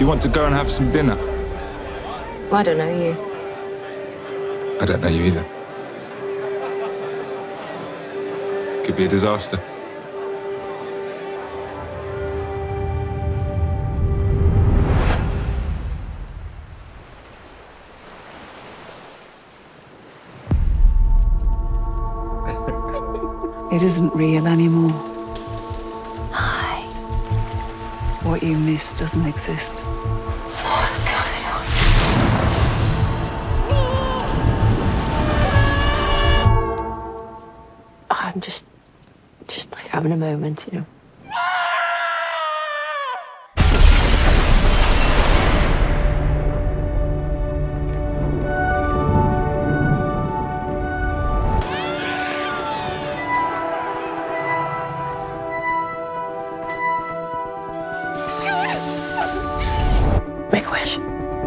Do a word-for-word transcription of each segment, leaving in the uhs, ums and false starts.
you want to go and have some dinner? Well, I don't know you. I don't know you either. Could be a disaster. It isn't real anymore. Hi. What you miss doesn't exist. What's going on? I'm just, just like having a moment, you know. Make a wish.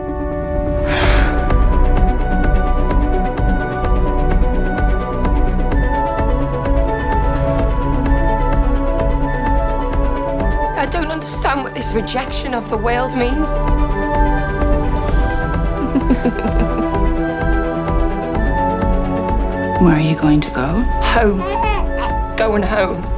I don't understand what this rejection of the world means. Where are you going to go? Home. Going home.